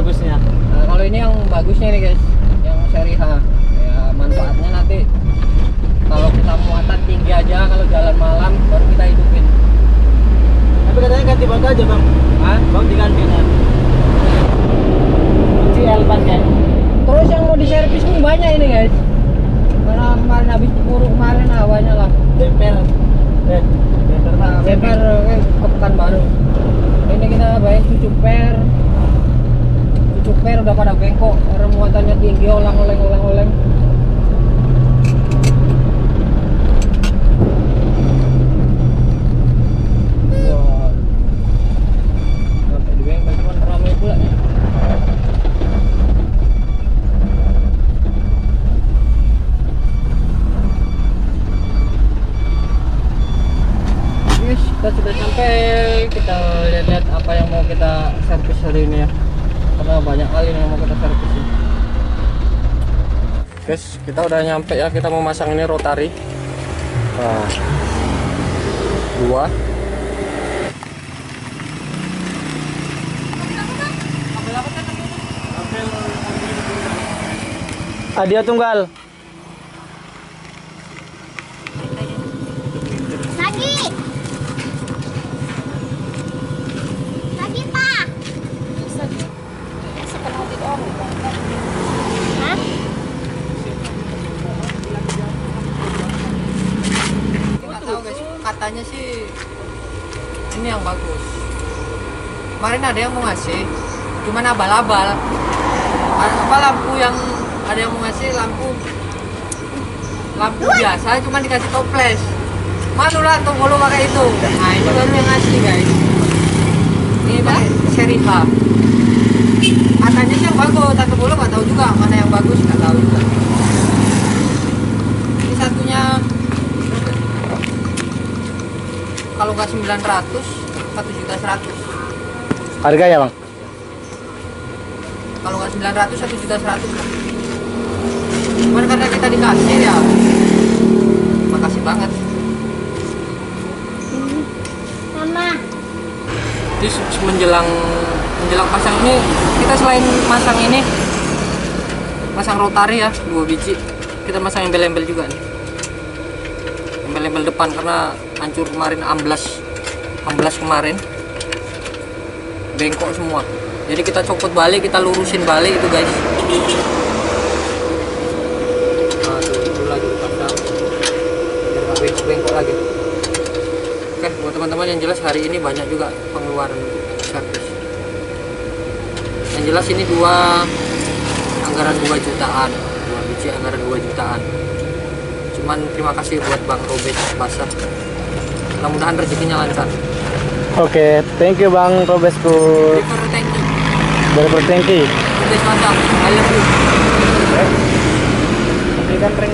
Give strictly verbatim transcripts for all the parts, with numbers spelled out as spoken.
bagusnya? Nah, kalau ini yang bagusnya nih guys, yang seri H. Ya manfaatnya nanti kalau kita muatan tinggi aja, kalau jalan malam baru kita hidupin. Tapi katanya ganti bak aja bang. Hah? Bang diganti kan? C L pakai. Terus yang mau diservis ini banyak ini guys. Karena kemarin habis keburu kemarin awalnya lah. Bemper. Eh, bemper Nah, bemper eh, ke Pekanbaru. Ini kita baik cucuk per. Cucuk per udah pada bengkok, karena muatannya tinggi, olang-oleng olang-oleng. Wah. Sampai di bengkel cuman ramai pula nih. Guys, kita sudah sampai. Kita lihat-lihat apa yang mau kita servis hari ini ya, karena banyak kali yang mau kita servis ini. Guys, kita udah nyampe ya. Kita mau masang ini rotari. Wah, dua. Adia tunggal. Lagi. Lagi, Pak. Hah? Nggak tahu guys, katanya sih ini yang bagus. Kemarin ada yang mau ngasih, cuman abal-abal. Apa lampu yang ada yang mau ngasih lampu lampu biasa, cuman dikasih toples. Malu lah tuh kalau pakai itu. Nah ini baru yang ngasih guys. Ini pakai seri H. Katanya sih yang bagus, tapi dulu nggak tahu juga mana yang bagus, nggak tahu juga. Ini satunya kalau nggak sembilan ratus, satu juta seratus. Harganya bang? Kalau nggak sembilan ratus, satu juta seratus. Cuman karena kita dikasih ya, makasih banget. Mama. Terus menjelang menjelang pasang ini, kita selain masang ini, masang rotari ya, dua biji, kita masang embel-embel juga nih. Embel-embel depan karena hancur kemarin, amblas amblas kemarin, bengkok semua. Jadi kita copot balik, kita lurusin balik itu guys. Nah, tuh, itu lagi dipasang, biar nggak bengkok-bengkok lagi. Oke, buat teman-teman yang jelas hari ini banyak juga pengeluaran servis. Yang jelas ini dua anggaran dua jutaan, dua biji anggaran dua jutaan. Cuman terima kasih buat Bang Robes Basah. Mudah-mudahan rezekinya lancar. Oke, thank you bang Robesku. River thank you. River thank you. Robes Basah, I love you. Berikan prank.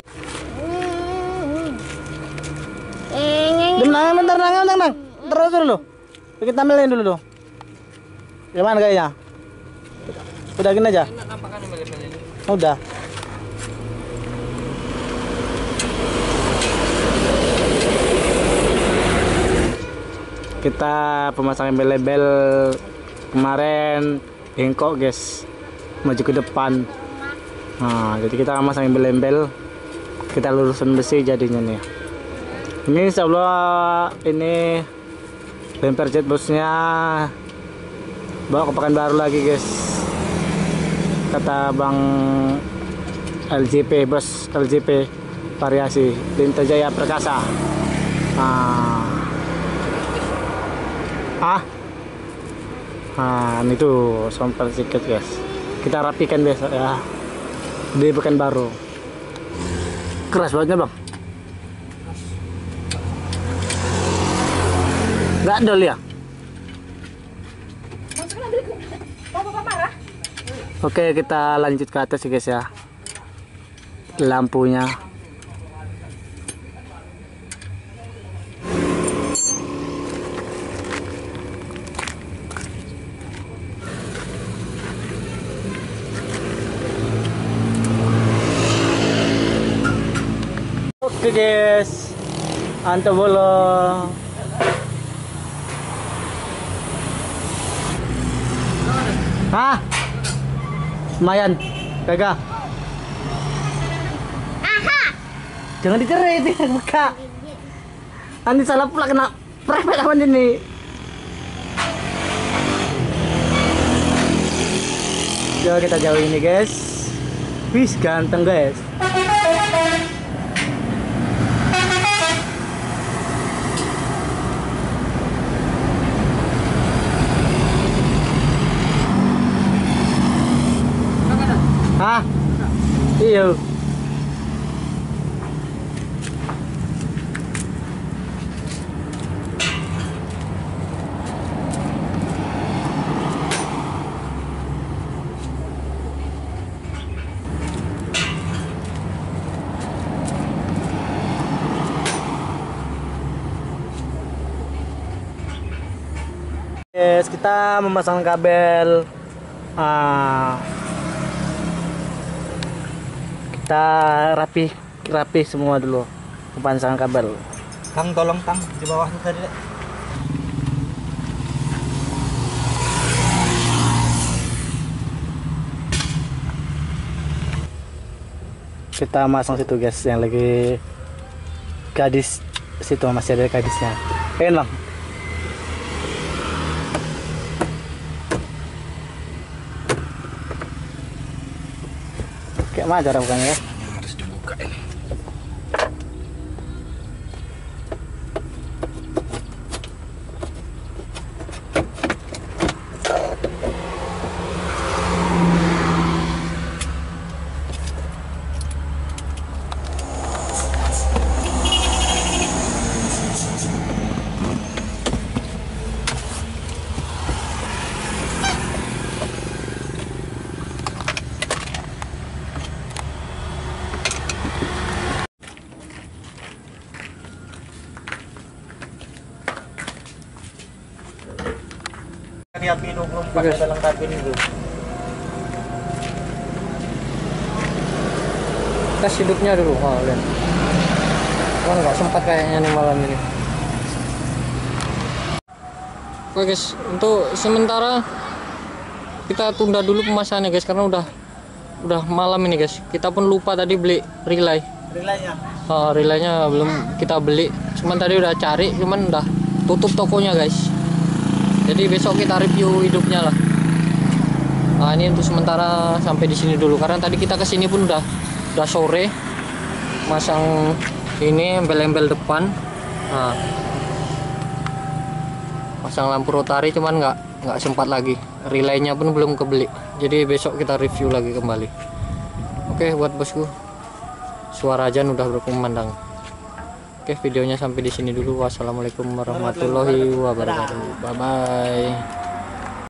Dem nang, bentar nang, nang, nang. Terus dulu. Kita tampilin dulu dulu. Gimana kayaknya? Udah gini aja. Enak nampakannya embel-embel ini. Udah. Kita pemasangan embel-embel kemarin bengkok guys, maju ke depan. Nah, jadi kita masang embel-embel, kita lurusin besi jadinya nih. Ini insya Allah ini bumper jet busnya bawa ke Pekanbaru lagi guys, kata Bang L J P, bos L J P variasi Linta Jaya Perkasa. Nah, ah nah itu sampai sedikit guys, kita rapikan besok ya di Pekanbaru. Keras banget bang, nggak dol ya. Oke, kita lanjut ke atas guys ya, lampunya. Oke guys, antep bolong. Hah? Lumayan. Kagak. Aha. Jangan dicerit ya, buka. Nanti salah pula kena prepet apa ini. Coba kita jauh ini guys. Wis ganteng guys. Hah? Iya. Yes, kita memasang kabel. Ah, kita rapi rapi semua dulu pemasangan kabel. Kang, tolong Kang di bawah tuh tadi. Kita masang situ guys, yang lagi gadis situ masih ada gadisnya. Pengen bang. Kayak mana cara bukanya ya? Harus dibuka ini. Lihat minum belum pakai dalam kabin itu. Tes hidupnya dulu. Oh, lihat. Kan nggak sempat kayaknya nih malam ini. Oke guys, untuk sementara kita tunda dulu pemasangannya guys, karena udah udah malam ini guys. Kita pun lupa tadi beli relay. Relaynya. Oh, relaynya belum kita beli. Cuman tadi udah cari, cuman udah tutup tokonya guys. Jadi besok kita review hidupnya lah. Nah, ini untuk sementara sampai di sini dulu, karena tadi kita kesini pun udah udah sore, masang ini embel-embel depan. Nah, pasang lampu rotari, cuman nggak nggak sempat lagi. Relaynya pun belum kebeli. Jadi besok kita review lagi kembali. Oke, buat bosku, suara ajan udah berkumandang. Oke, videonya sampai di sini dulu. Wassalamualaikum warahmatullahi wabarakatuh. Bye bye.